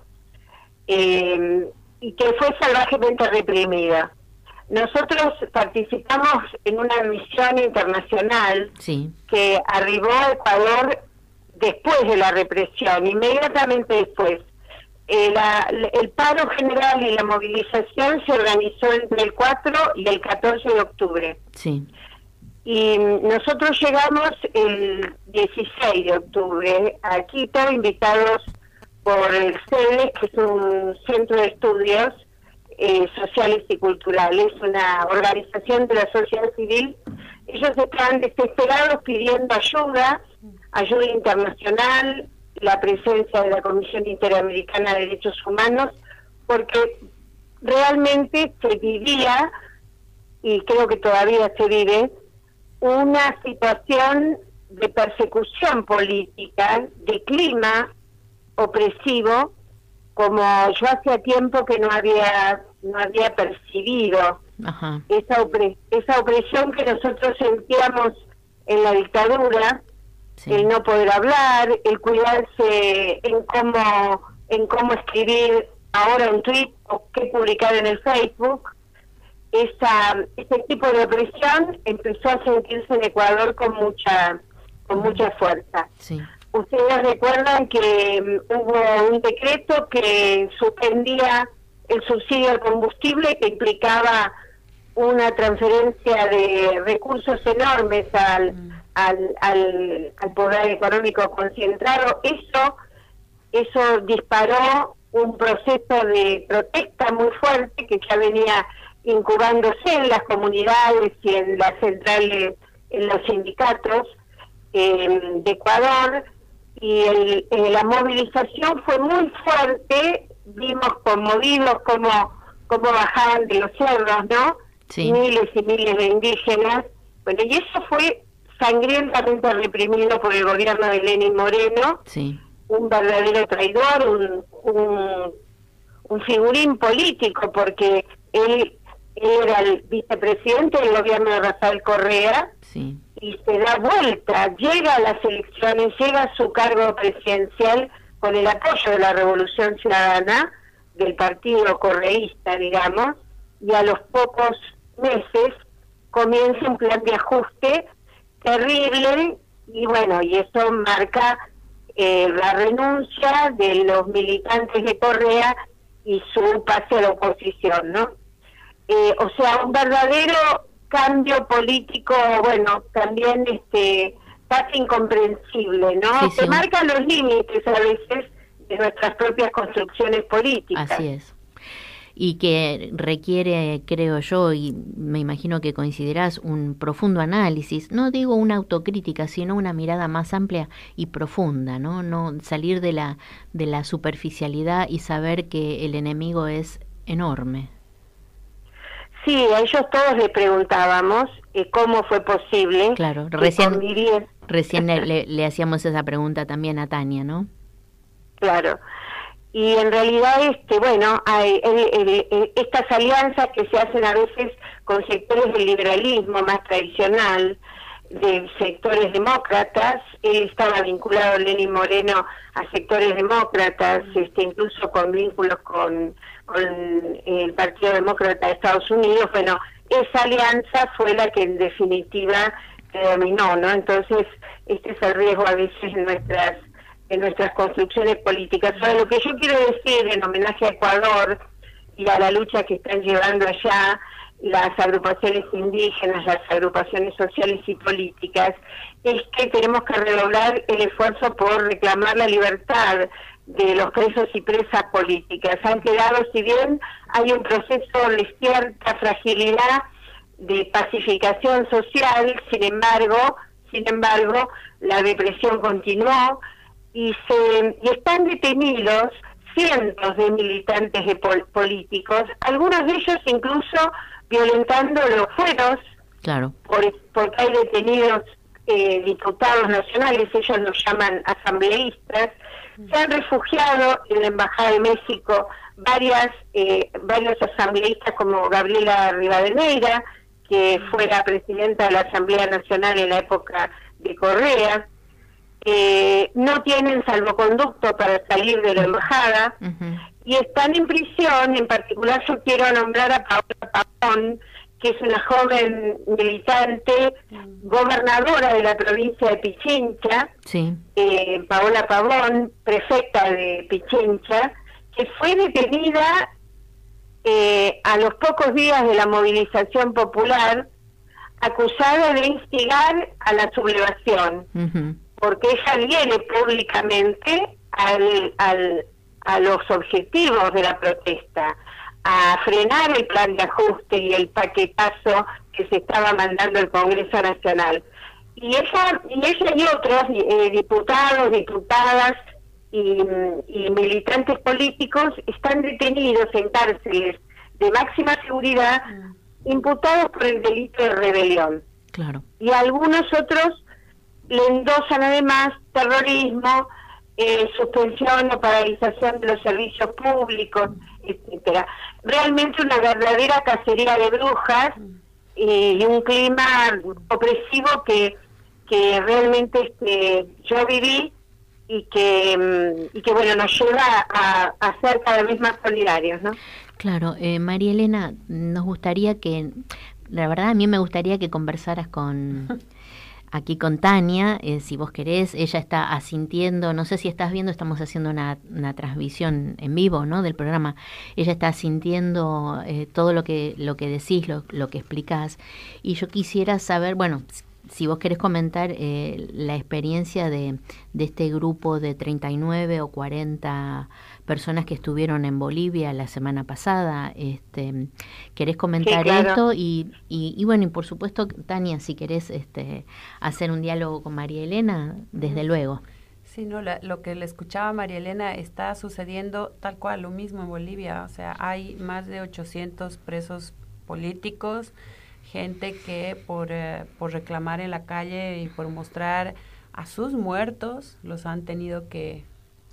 y que fue salvajemente reprimida. Nosotros participamos en una misión internacional que arribó a Ecuador después de la represión, inmediatamente después. El paro general y la movilización se organizó entre el 4 y el 14 de octubre. Y nosotros llegamos el 16 de octubre a Quito, invitados por el CEDES, que es un centro de estudios sociales y culturales, una organización de la sociedad civil. Ellos estaban desesperados pidiendo ayuda internacional, la presencia de la Comisión Interamericana de Derechos Humanos, porque realmente se vivía, y creo que todavía se vive, una situación de persecución política, de clima opresivo, como yo hacía tiempo que no había percibido. Esa opresión que nosotros sentíamos en la dictadura, el no poder hablar, el cuidarse en cómo escribir ahora un tweet o qué publicar en el Facebook. Ese tipo de opresión empezó a sentirse en Ecuador con mucha fuerza. Ustedes recuerdan que hubo un decreto que suspendía el subsidio al combustible, que implicaba una transferencia de recursos enormes al poder económico concentrado. Eso disparó un proceso de protesta muy fuerte que ya venía incubándose en las comunidades y en las centrales, en los sindicatos de Ecuador, y la movilización fue muy fuerte. Vimos conmovidos cómo bajaban de los cerros, ¿no? Miles y miles de indígenas. Bueno, y eso fue sangrientamente reprimido por el gobierno de Lenín Moreno, un verdadero traidor, un figurín político, porque él era el vicepresidente del gobierno de Rafael Correa, y se da vuelta, llega a las elecciones, llega a su cargo presidencial con el apoyo de la Revolución Ciudadana, del partido correísta, digamos, y a los pocos meses comienza un plan de ajuste terrible, y bueno, y eso marca la renuncia de los militantes de Correa y su pase a la oposición, ¿no? O sea, un verdadero cambio político, bueno, también casi incomprensible, ¿no? Se marcan los límites a veces de nuestras propias construcciones políticas. Así es. Y que requiere, creo yo, y me imagino que coincidirás, un profundo análisis, no digo una autocrítica, sino una mirada más amplia y profunda, no salir de la superficialidad y saber que el enemigo es enorme. Sí, a ellos todos les preguntábamos cómo fue posible. Claro, recién le hacíamos esa pregunta también a Tania, ¿no? Claro. Y en realidad, bueno, hay estas alianzas que se hacen a veces con sectores del liberalismo más tradicional, de sectores demócratas. Él estaba vinculado, Lenín Moreno, a sectores demócratas, incluso con vínculos con el Partido Demócrata de Estados Unidos. Bueno, esa alianza fue la que en definitiva dominó, ¿no? Entonces, este es el riesgo a veces en nuestras construcciones políticas. Ahora, lo que yo quiero decir en homenaje a Ecuador y a la lucha que están llevando allá las agrupaciones indígenas, las agrupaciones sociales y políticas, es que tenemos que redoblar el esfuerzo por reclamar la libertad de los presos y presas políticas. Han quedado, si bien hay un proceso de cierta fragilidad de pacificación social, sin embargo, la represión continuó y están detenidos cientos de militantes políticos, algunos de ellos incluso violentando los fueros Claro. Porque hay detenidos diputados nacionales, ellos los llaman asambleístas, se han refugiado en la Embajada de México varios asambleístas como Gabriela Rivadeneira, que fue la presidenta de la Asamblea Nacional en la época de Correa. No tienen salvoconducto para salir de la embajada y están en prisión. En particular yo quiero nombrar a Paola Pavón, que es una joven militante, gobernadora de la provincia de Pichincha, sí. Paola Pavón, prefecta de Pichincha, que fue detenida a los pocos días de la movilización popular, acusada de instigar a la sublevación, porque ella viene públicamente a los objetivos de la protesta, a frenar el plan de ajuste y el paquetazo que se estaba mandando el Congreso Nacional. Y ella y otros diputados, diputadas y militantes políticos están detenidos en cárceles de máxima seguridad, imputados por el delito de rebelión. Claro. Y algunos otros le endosan además terrorismo, suspensión o paralización de los servicios públicos, etcétera. Realmente una verdadera cacería de brujas y un clima opresivo que realmente yo viví y que bueno, nos lleva a ser cada vez más solidarios, ¿no? Claro, María Elena, nos gustaría la verdad a mí me gustaría que conversaras aquí con Tania, si vos querés. Ella está asintiendo, no sé si estás viendo, estamos haciendo una transmisión en vivo, ¿no?, del programa. Ella está asintiendo todo lo que decís, lo que explicás, y yo quisiera saber, bueno, si vos querés comentar la experiencia de este grupo de 39 o 40 personas que estuvieron en Bolivia la semana pasada. ¿Querés comentar sí, claro. esto? Y bueno, y por supuesto, Tania, si querés hacer un diálogo con María Elena, desde luego. Sí, no, lo que le escuchaba a María Elena está sucediendo tal cual, lo mismo en Bolivia. O sea, hay más de 800 presos políticos, gente que por reclamar en la calle y por mostrar a sus muertos, los han tenido que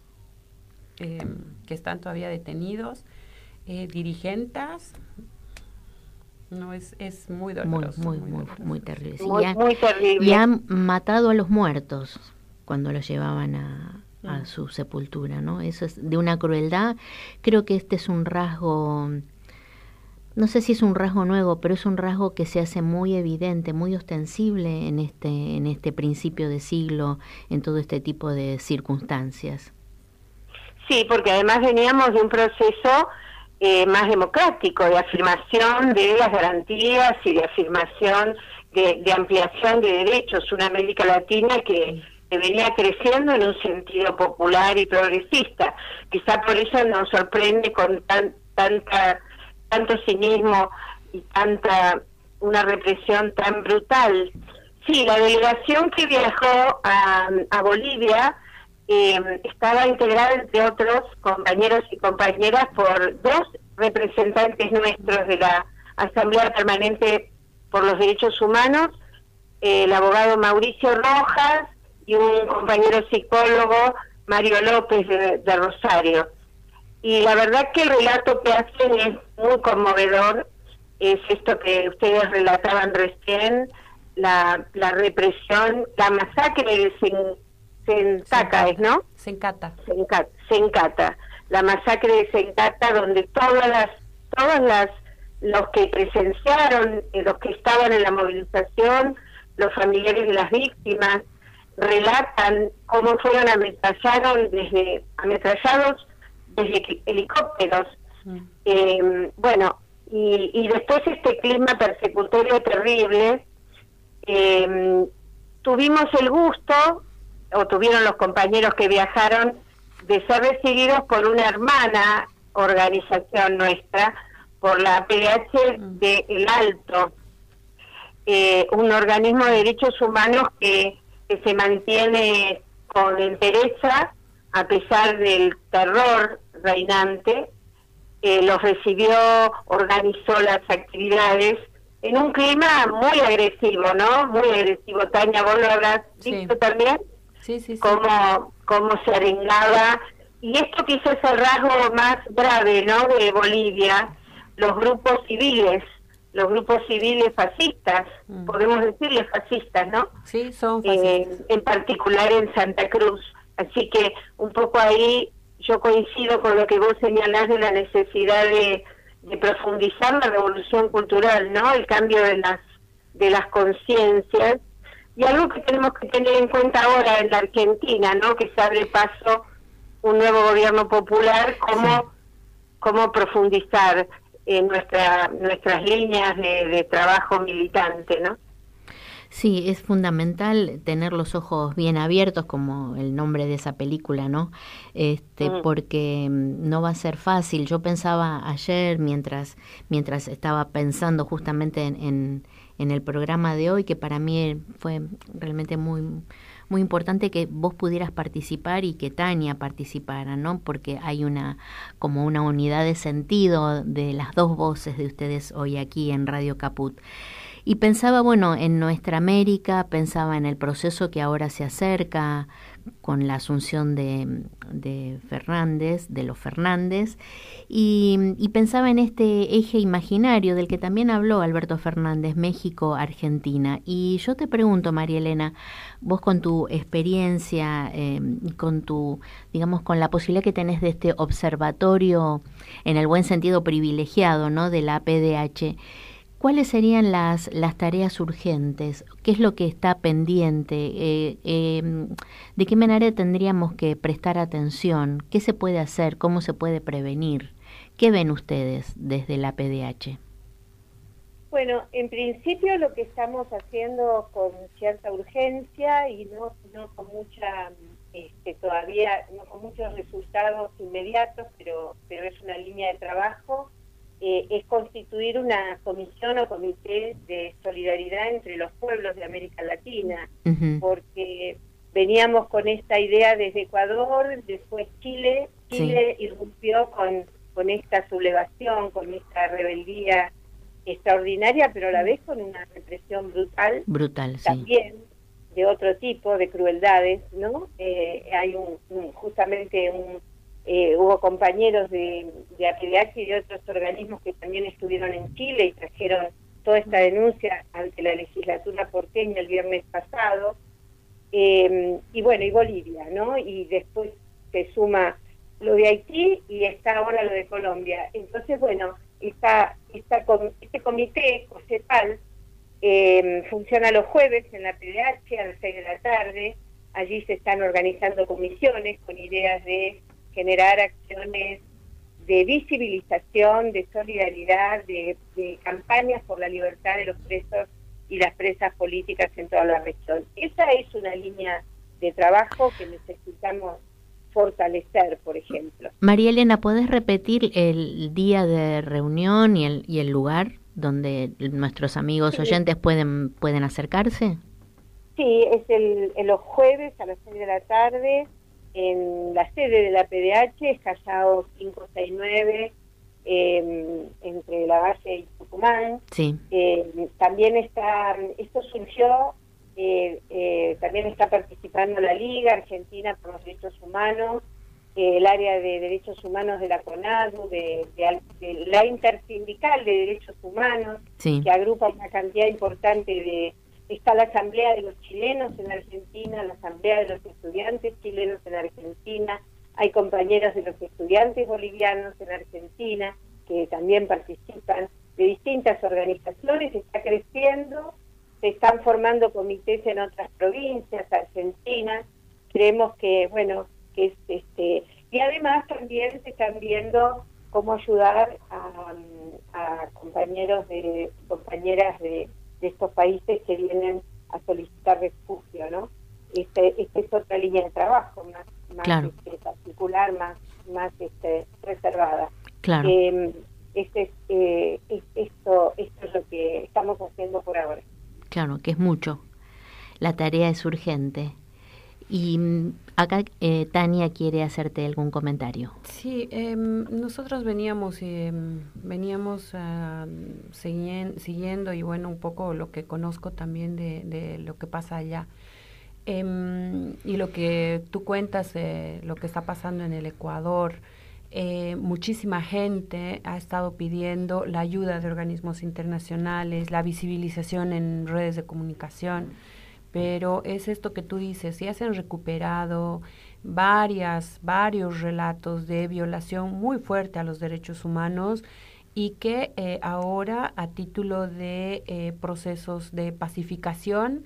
están todavía detenidos, dirigentes. No, es muy doloroso. Muy terrible. Sí, muy terrible. Y han matado a los muertos cuando los llevaban a su sepultura, ¿no? Eso es de una crueldad. Creo que este es un rasgo, no sé si es un rasgo nuevo, pero es un rasgo que se hace muy evidente, muy ostensible en este principio de siglo, en todo este tipo de circunstancias. Sí, porque además veníamos de un proceso más democrático, de afirmación de las garantías y de afirmación de ampliación de derechos, una América Latina que venía creciendo en un sentido popular y progresista. Quizá por eso nos sorprende con tanto cinismo y una represión tan brutal. Sí, la delegación que viajó a Bolivia estaba integrada, entre otros compañeros y compañeras, por 2 representantes nuestros de la Asamblea Permanente por los Derechos Humanos, el abogado Mauricio Rojas y un compañero psicólogo, Mario López de Rosario. Y la verdad que el relato que hacen es muy conmovedor, es esto que ustedes relataban recién, la represión, la masacre de Sencata, ¿no? Sencata. Sencata. La masacre de Sencata, donde los que presenciaron, los que estaban en la movilización, los familiares de las víctimas, relatan cómo fueron ametrallados desde helicópteros. Bueno, y después este clima persecutorio terrible. Tuvimos el gusto, o tuvieron los compañeros que viajaron, de ser recibidos por una hermana organización nuestra, por la PDH de El Alto, un organismo de derechos humanos que se mantiene con entereza a pesar del terror reinante. Los recibió, organizó las actividades en un clima muy agresivo, ¿no? Muy agresivo. Tania, vos lo habrás visto también. Sí. Cómo se arengaba. Y esto quizás es el rasgo más grave, ¿no? De Bolivia, los grupos civiles fascistas, podemos decirles fascistas, ¿no? Sí, son fascistas. En particular en Santa Cruz. Así que un poco ahí yo coincido con lo que vos señalás de la necesidad de profundizar la revolución cultural, ¿no? El cambio de las conciencias. Y algo que tenemos que tener en cuenta ahora en la Argentina, ¿no? Que se abre paso un nuevo gobierno popular, cómo profundizar en nuestras líneas de trabajo militante, ¿no? Sí, es fundamental tener los ojos bien abiertos, como el nombre de esa película, ¿no? Porque no va a ser fácil. Yo pensaba ayer, mientras estaba pensando justamente en el programa de hoy, que para mí fue realmente muy muy importante que vos pudieras participar y que Tania participara, ¿no? Porque hay como una unidad de sentido de las dos voces de ustedes hoy aquí en Radio Caput. Y pensaba, bueno, en nuestra América, pensaba en el proceso que ahora se acerca con la asunción de los Fernández, y pensaba en este eje imaginario del que también habló Alberto Fernández, México-Argentina. Y yo te pregunto, María Elena, vos con tu experiencia y con con la posibilidad que tenés de este observatorio, en el buen sentido privilegiado, ¿no?, de la APDH, ¿cuáles serían las tareas urgentes? ¿Qué es lo que está pendiente? ¿De qué manera tendríamos que prestar atención? ¿Qué se puede hacer? ¿Cómo se puede prevenir? ¿Qué ven ustedes desde la PDH? Bueno, en principio lo que estamos haciendo con cierta urgencia y no con mucha, todavía no con muchos resultados inmediatos, pero es una línea de trabajo. Es constituir una comisión o comité de solidaridad entre los pueblos de América Latina, porque veníamos con esta idea desde Ecuador, después Chile irrumpió con esta sublevación, con esta rebeldía extraordinaria, pero a la vez con una represión brutal también, de otro tipo, de crueldades, ¿no? Hay hubo compañeros de APDH y de otros organismos que también estuvieron en Chile y trajeron toda esta denuncia ante la legislatura porteña el viernes pasado, y Bolivia, ¿no? Y después se suma lo de Haití y está ahora lo de Colombia. Entonces, bueno, este comité, COSEPAL, funciona los jueves en la APDH a las 6 de la tarde. Allí se están organizando comisiones con ideas de generar acciones de visibilización, de solidaridad, de campañas por la libertad de los presos y las presas políticas en toda la región. Esa es una línea de trabajo que necesitamos fortalecer, por ejemplo. María Elena, ¿podés repetir el día de reunión y el lugar donde nuestros amigos oyentes pueden acercarse? Sí, es los jueves a las 6 de la tarde en la sede de la PDH, es Callao 569, entre La Valle y Tucumán. Sí. También esto surgió, también está participando la Liga Argentina por los Derechos Humanos, el área de Derechos Humanos de la CONADU, de la Intersindical de Derechos Humanos, que agrupa una cantidad importante está la Asamblea de los Chilenos en Argentina, la Asamblea de los Estudiantes Chilenos en Argentina, hay compañeros de los estudiantes bolivianos en Argentina que también participan, de distintas organizaciones, está creciendo, se están formando comités en otras provincias argentinas, creemos que, y además también se están viendo cómo ayudar a compañeros compañeras de estos países que vienen a solicitar refugio, ¿no? Esta es otra línea de trabajo más claro. Particular, más reservada. Claro. Esto es lo que estamos haciendo por ahora. Claro, que es mucho. La tarea es urgente. Y acá Tania quiere hacerte algún comentario. Sí, nosotros veníamos siguiendo y bueno, un poco lo que conozco también de lo que pasa allá. Y lo que tú cuentas, lo que está pasando en el Ecuador, muchísima gente ha estado pidiendo la ayuda de organismos internacionales, la visibilización en redes de comunicación, pero es esto que tú dices, ya se han recuperado varios relatos de violación muy fuerte a los derechos humanos y que ahora a título de procesos de pacificación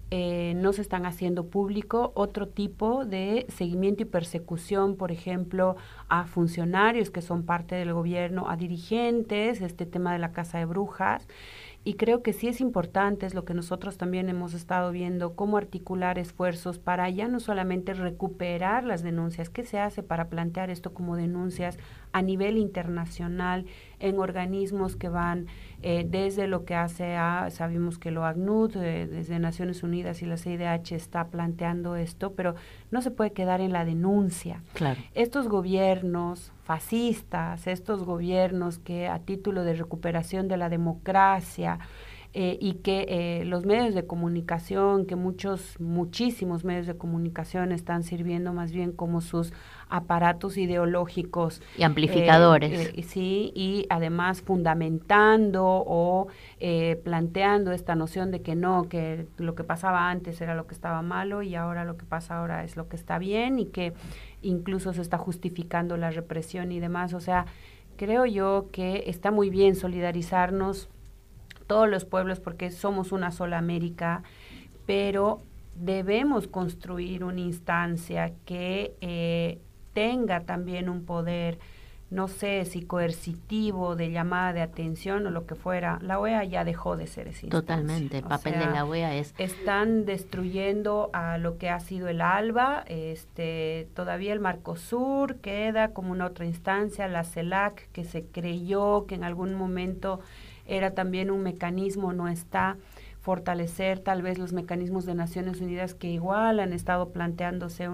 no se están haciendo público otro tipo de seguimiento y persecución, por ejemplo, a funcionarios que son parte del gobierno, a dirigentes, este tema de la Casa de Brujas. Y creo que sí es importante, es lo que nosotros también hemos estado viendo, cómo articular esfuerzos para ya no solamente recuperar las denuncias, ¿qué se hace para plantear esto como denuncias a nivel internacional en organismos que van desde lo que hace sabemos que lo ACNUD, desde Naciones Unidas y la CIDH está planteando esto, pero no se puede quedar en la denuncia. Claro. Estos gobiernos fascistas, estos gobiernos que a título de recuperación de la democracia y que los medios de comunicación, que muchísimos medios de comunicación están sirviendo más bien como sus aparatos ideológicos. Y amplificadores. Sí, y además fundamentando o planteando esta noción de que no, que lo que pasaba antes era lo que estaba malo y ahora lo que pasa ahora es lo que está bien y que incluso se está justificando la represión y demás. O sea, creo yo que está muy bien solidarizarnos todos los pueblos porque somos una sola América, pero debemos construir una instancia que tenga también un poder, no sé si coercitivo, de llamada de atención o lo que fuera. La OEA ya dejó de ser esa instancia. Totalmente, el papel de la OEA es... Están destruyendo a lo que ha sido el ALBA, todavía el Mercosur queda como una otra instancia, la CELAC, que se creyó que en algún momento era también un mecanismo, no está. Fortalecer tal vez los mecanismos de Naciones Unidas que igual han estado planteándose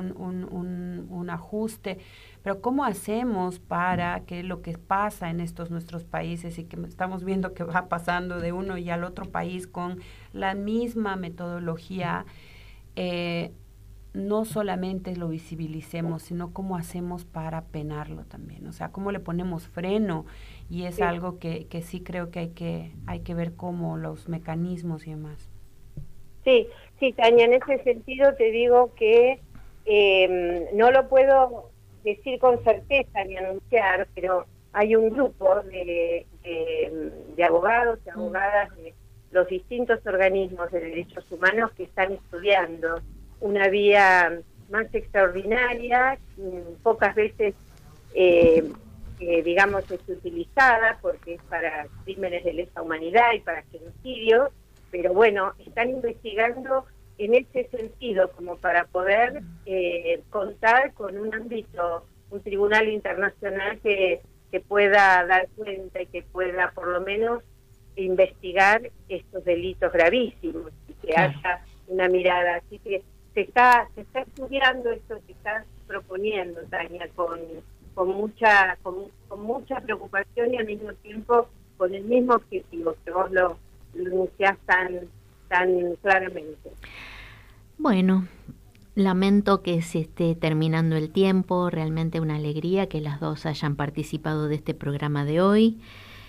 un ajuste, pero ¿cómo hacemos para que lo que pasa en estos nuestros países y que estamos viendo que va pasando de uno y al otro país con la misma metodología, no solamente lo visibilicemos, sino cómo hacemos para penarlo también? O sea, cómo le ponemos freno, y es algo que sí creo que hay que ver cómo los mecanismos y demás. Sí, Tania, en ese sentido te digo que no lo puedo decir con certeza ni anunciar, pero hay un grupo de abogados y abogadas de los distintos organismos de derechos humanos que están estudiando una vía más extraordinaria, pocas veces digamos es utilizada porque es para crímenes de lesa humanidad y para genocidio, pero bueno, están investigando en ese sentido como para poder contar con un ámbito, un tribunal internacional que pueda dar cuenta y que pueda por lo menos investigar estos delitos gravísimos y que haya una mirada. Así que se está estudiando esto, se está proponiendo, Tania, con mucha preocupación y al mismo tiempo con el mismo objetivo que vos lo anunciás tan claramente. Bueno, lamento que se esté terminando el tiempo, realmente una alegría que las dos hayan participado de este programa de hoy.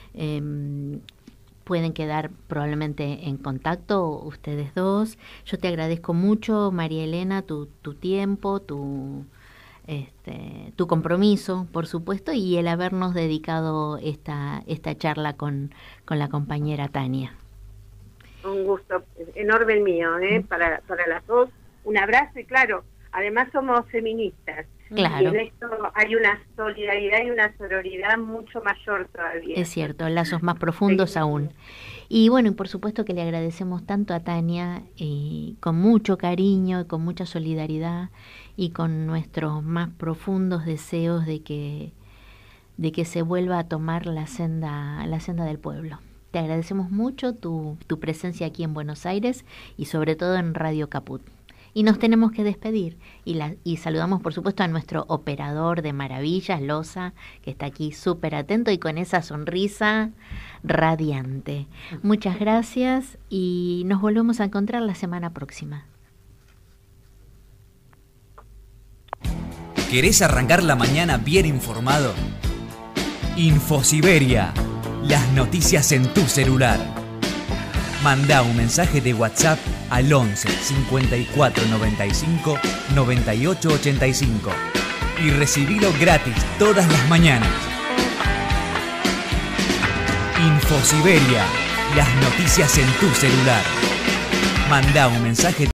Pueden quedar probablemente en contacto ustedes dos. Yo te agradezco mucho, María Elena, tu tiempo, tu compromiso, por supuesto, y el habernos dedicado esta charla con la compañera Tania. Un gusto enorme el mío, para las dos. Un abrazo y claro, además somos feministas. Claro. Y en esto hay una solidaridad y una sororidad mucho mayor todavía. Es cierto, lazos más profundos aún. Y bueno, y por supuesto que le agradecemos tanto a Tania, con mucho cariño, con mucha solidaridad y con nuestros más profundos deseos de que se vuelva a tomar la senda del pueblo. Te agradecemos mucho tu presencia aquí en Buenos Aires y sobre todo en Radio Caput. y nos tenemos que despedir. Y saludamos, por supuesto, a nuestro operador de maravillas, Loza, que está aquí súper atento y con esa sonrisa radiante. Muchas gracias y nos volvemos a encontrar la semana próxima. ¿Querés arrancar la mañana bien informado? InfoSiberia, las noticias en tu celular. Mandá un mensaje de WhatsApp al 11 54 95 98 85 y recibilo gratis todas las mañanas. InfoSiberia, las noticias en tu celular. Mandá un mensaje